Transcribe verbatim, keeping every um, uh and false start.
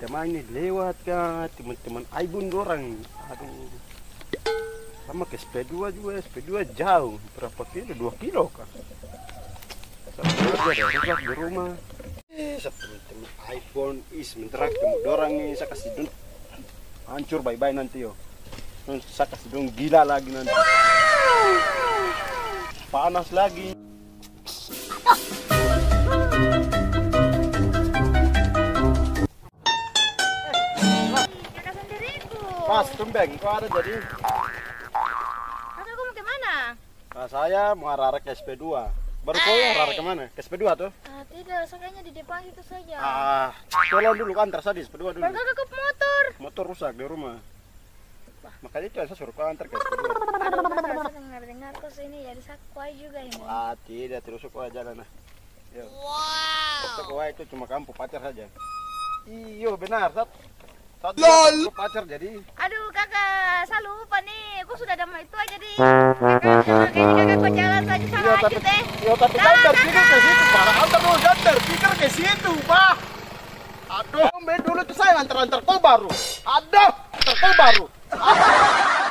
teman ini lewat kan, teman-teman Aibun dorang. Aduh. Sama ke S P dua juga, S P dua jauh. Berapa kilo? Dua kilo kan. Sama aja ada rusak di rumah. Eh, teman-teman iPhone is sementara ketemu dorang nih, saya kasih dun. Hancur bye-bye nanti yo. Saya kasih dong gila lagi nanti. Panas lagi. Mas, tumbeng, kok ada jadi? Kakak mau kemana? Nah, saya mau arah ke S P dua. Baru kau arah kemana? Ke S P dua tuh? Ah, tidak, saya kayaknya di depan itu saja. Ah, tolong dulu kan, terus di S P dua dulu. Baru kakak ke motor. Motor rusak di rumah. Makanya itu saya suruh kau antar ke S P dua. Aduh, kakak, saya dengar-dengar kok sini jadi sakuai juga ini. Ah, tidak, terus kau jalan nah. Yo. Wow. Kau itu cuma kamu pacar saja. Iyo, benar, Sat. Lol. Pacar jadi. Aduh kakak, saya lupa nih. Aku sudah ada itu aja di. Kakak, kayaknya kakak kok jalan saja sana Yo, aja tapi, deh. yo, tapi Nah, kan kakak. pikir ke situ, parah. Antar dulu, antar pikir ke situ, Pak. Aduh, dulu tuh saya antar-antar kau baru. Aduh, antar kau baru. Aduh.